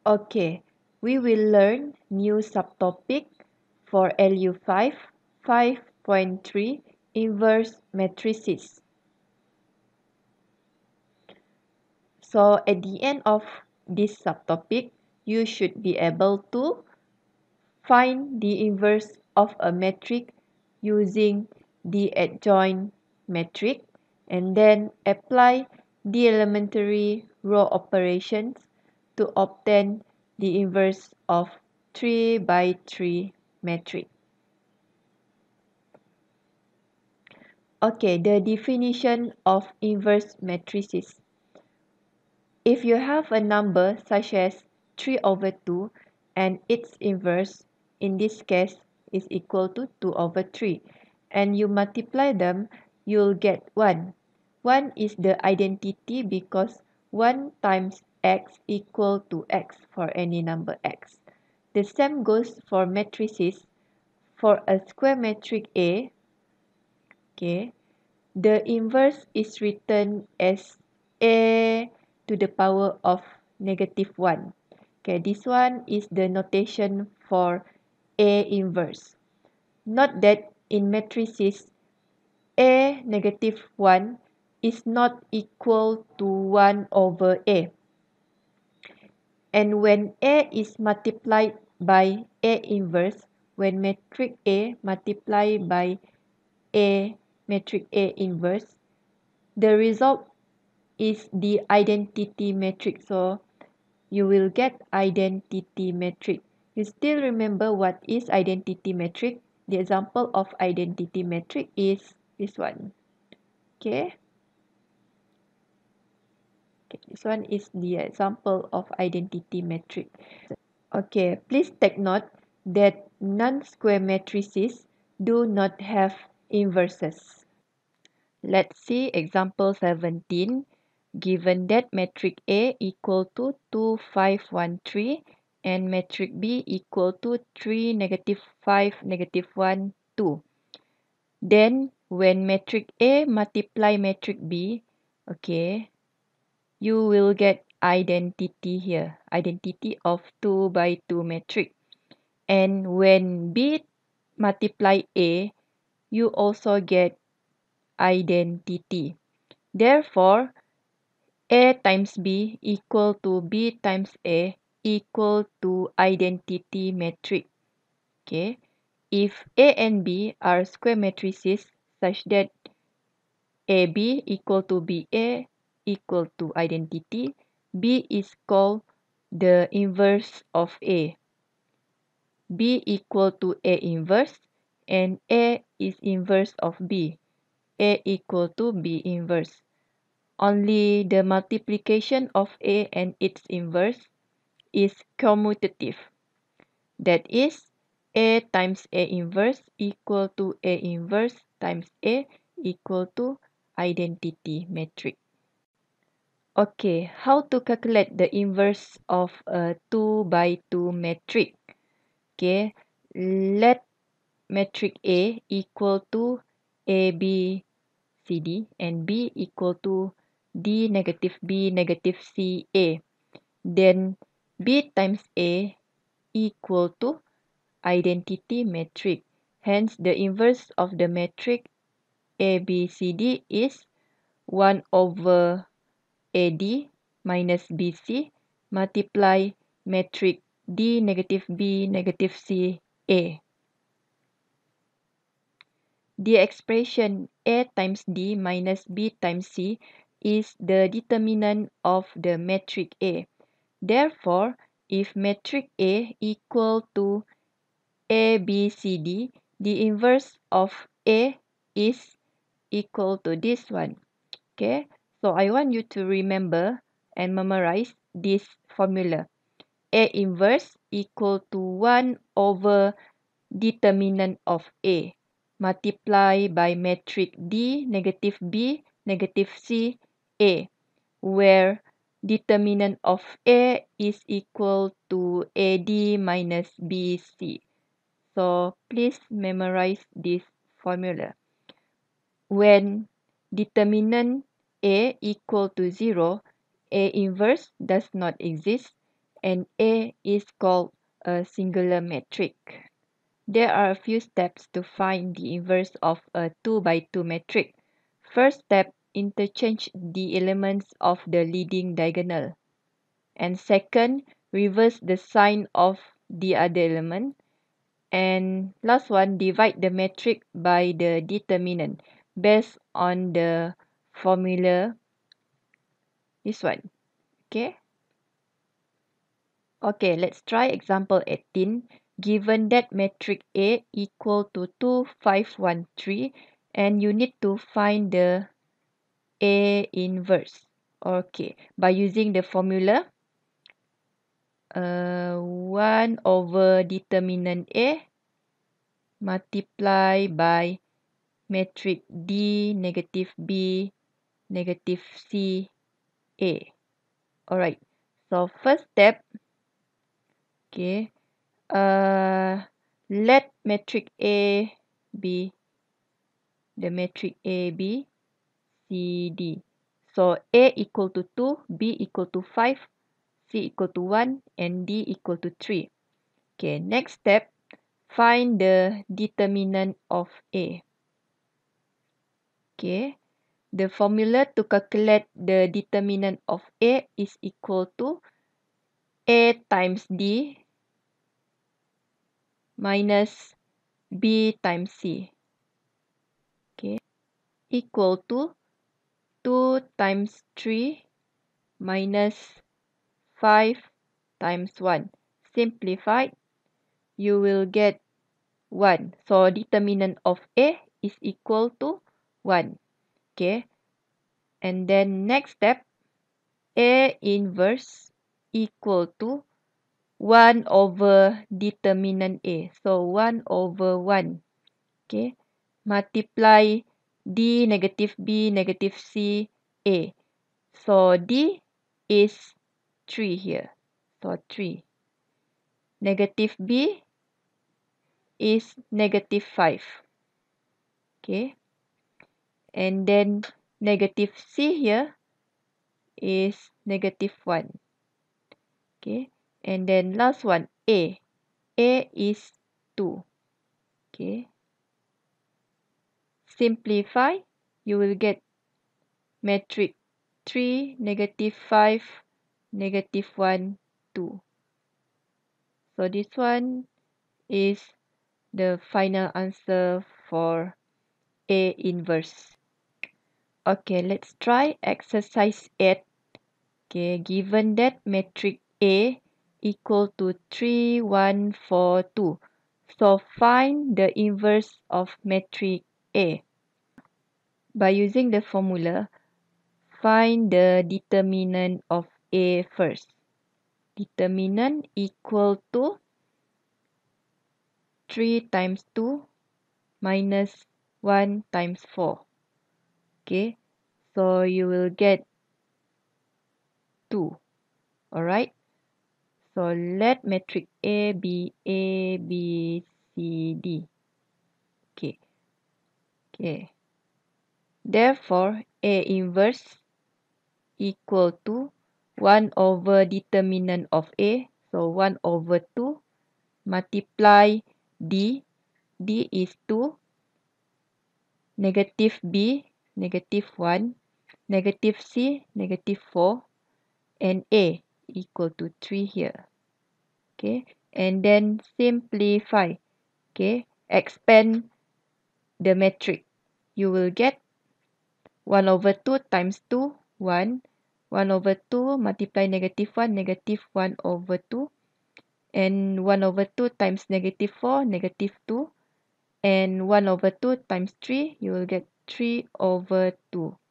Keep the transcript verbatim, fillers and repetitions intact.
Okay, we will learn new subtopic for L U five, five point three, inverse matrices. So at the end of this subtopic, you should be able to find the inverse of a metric using the adjoint metric and then apply the elementary row operations to obtain the inverse of three by three matrix. Okay, the definition of inverse matrices. If you have a number such as three over two and its inverse, in this case, is equal to two over three, and you multiply them, you'll get one. one is the identity because one times x equal to x for any number x. The same goes for matrices. For a square matrix A, okay, the inverse is written as A to the power of negative one. Okay, this one is the notation for A inverse. Note that in matrices, A negative one is not equal to one over A. And when A is multiplied by A inverse, when matrix A multiplied by A matrix A inverse, the result is the identity matrix. So you will get identity matrix. You still remember what is identity matrix? The example of identity matrix is this one. Okay. Okay, this one is the example of identity matrix. Okay, please take note that non-square matrices do not have inverses. Let's see example seventeen. Given that matrix A equal to two, five, one, three and matrix B equal to three, negative five, negative one, two. Then when matrix A multiply matrix B, okay, you will get identity here, identity of two by two matrix. And when B multiply A, you also get identity. Therefore, A times B equal to B times A equal to identity matrix. Okay, if A and B are square matrices such that A B equal to B A equal to identity, B is called the inverse of A. B equal to A inverse and A is inverse of B. A equal to B inverse. Only the multiplication of A and its inverse is commutative. That is, A times A inverse equal to A inverse times A equal to identity matrix. Okay, how to calculate the inverse of a two by two matrix? Okay, let matrix A equal to A, B, C, D and B equal to D negative B negative C, A. Then B times A equal to identity matrix. Hence, the inverse of the matrix A, B, C, D is one over A D minus B C multiply matrix D negative B negative C, A. The expression A times D minus B times C is the determinant of the matrix A. Therefore, if matrix A equal to A, B, C, D, the inverse of A is equal to this one. Okay, so I want you to remember and memorize this formula. A inverse equal to one over determinant of A multiply by matrix D negative B negative C, A, where determinant of A is equal to A D minus B C. So please memorize this formula. When determinant A equal to zero, A inverse does not exist and A is called a singular metric. There are a few steps to find the inverse of a two by two metric. First step, interchange the elements of the leading diagonal. And second, reverse the sign of the other element. And last one, divide the metric by the determinant based on the formula, this one. Okay? Okay, let's try example eighteen. Given that metric A equal to two, five, one, three, and you need to find the A inverse. Okay, by using the formula, uh, one over determinant A multiply by metric D, negative B, negative C, A. Alright, so first step, okay, uh, let metric A be the metric A, B, C, D. So A equal to two, B equal to five, C equal to one, and D equal to three. Okay, next step, find the determinant of A. Okay, the formula to calculate the determinant of A is equal to A times D minus B times C. Okay, equal to two times three minus five times one. Simplified, you will get one. So determinant of A is equal to one. Okay, and then next step, A inverse equal to one over determinant A. So one over one. Okay, multiply D, negative B, negative C, A. So D is three here. So three. Negative B is negative five. Okay. And then negative C here is negative one. Okay. And then last one, A. A is two. Okay. Simplify, you will get metric three, negative five, negative one, two. So this one is the final answer for A inverse. Okay, let's try exercise eight. Okay, given that metric A equal to three, one, four, two. So find the inverse of metric A. By using the formula, find the determinant of A first. Determinant equal to three times two minus one times four. Okay, so you will get two. Alright, so let metric A be A, B, C, D. Okay, okay. Therefore, A inverse equal to one over determinant of A. So one over two multiply D. D is two. Negative B, negative one. Negative C, negative four. And A equal to three here. Okay. And then simplify. Okay. Expand the metric. You will get one over two times two, one. one over two multiply negative one, negative one over two. And one over two times negative four, negative two. And one over two times three, you will get three over two.